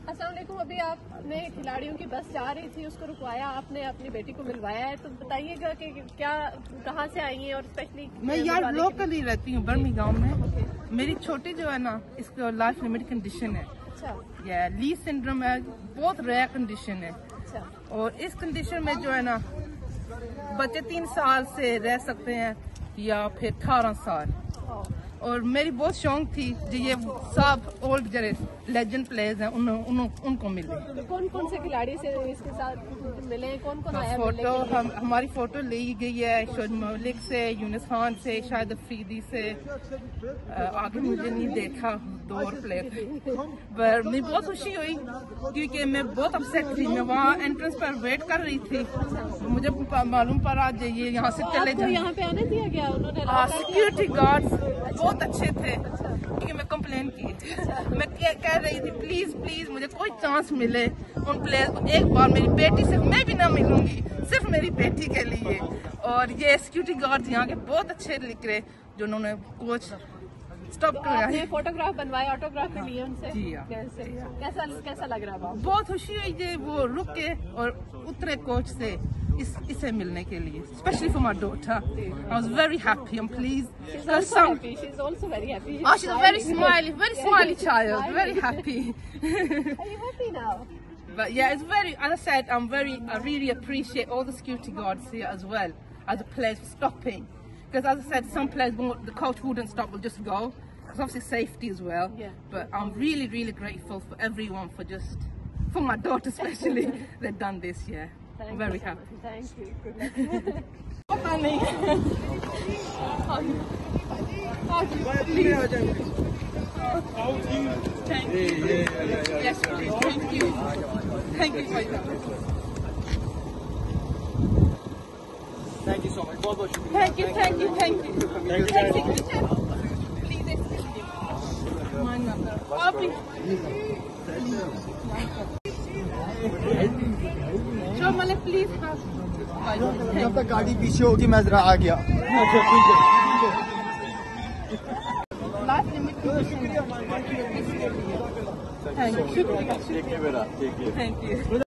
अस्सलाम वालेकुम। अभी आपने खिलाड़ियों की बस जा रही थी, उसको रुकवाया, आपने अपनी बेटी को मिलवाया है, तो बताइएगा कि क्या, कहाँ से आई हैं और स्पेशली। मैं यार लोकल ही रहती हूँ बर्मिंघम में। मेरी छोटी जो है ना, इसको लाइफ लिमिट कंडीशन है। अच्छा। या ली सिंड्रोम है, बहुत रेयर कंडीशन है। अच्छा। और इस कंडीशन में जो है ना, बच्चे 3 साल से रह सकते हैं या फिर 18 साल। और मेरी बहुत शौक थी जो ये सब ओल्ड जरे लेजेंड प्लेयर्स हैं उनको मिले। कौन कौन से खिलाड़ी से इसके साथ मिले, कौन कौन आया? फोटो हमारी फोटो ली गई है शोएब मलिक से, यूनुस खान से, शाहिद अफरीदी से। आगे मुझे नहीं देखा 2 और प्लेयर, पर मुझे बहुत खुशी हुई क्योंकि मैं बहुत अपसेट थी। मैं वहाँ एंट्रेंस पर वेट कर रही थी, मुझे मालूम पड़ा ये यहाँ से चले जाए। यहाँ पे आने दिया गया? उन्होंने सिक्योरिटी गार्ड्स बहुत अच्छे थे क्योंकि मैं कंप्लेन की। मैं कह रही थी प्लीज प्लीज मुझे कोई चांस मिले उन प्लेयर्स को एक बार, मेरी बेटी से मैं भी ना मिलूंगी, सिर्फ मेरी बेटी के लिए। और ये सिक्योरिटी गार्ड्स यहाँ के बहुत अच्छे निकले जो उन्होंने कोच स्टॉप कराया। फोटोग्राफ बनवाए, ऑटोग्राफ भी लिए उनसे? जी हाँ। कैसा लग रहा है? बहुत खुशी हुई कि वो रुक के और उतरे कोच से इसे मिलने के लिए, especially for my daughter. I was very happy. I'm pleased. She's also very happy. Oh, she's a very smiley child. Very happy. Are you happy now? But yeah, it's very. As I said, I really appreciate all the security guards here as well as the players for stopping. Because as I said, some players the coach wouldn't stop, will just go. Because obviously safety as well. Yeah. But I'm really grateful for everyone for my daughter especially. They've done this. Yeah. I'm very happy. Thank you. Good luck. पता नहीं। Thank you. Yes, please. Thank you. Thank you for that. Thank you so much. बहुत बहुत शुक्रिया। Thank you. Please excuse me. Mine Show Malik, please. जब तक गाड़ी पीछे होगी मैं जरा आ गया। Life limit condition. Thank you. Thank you.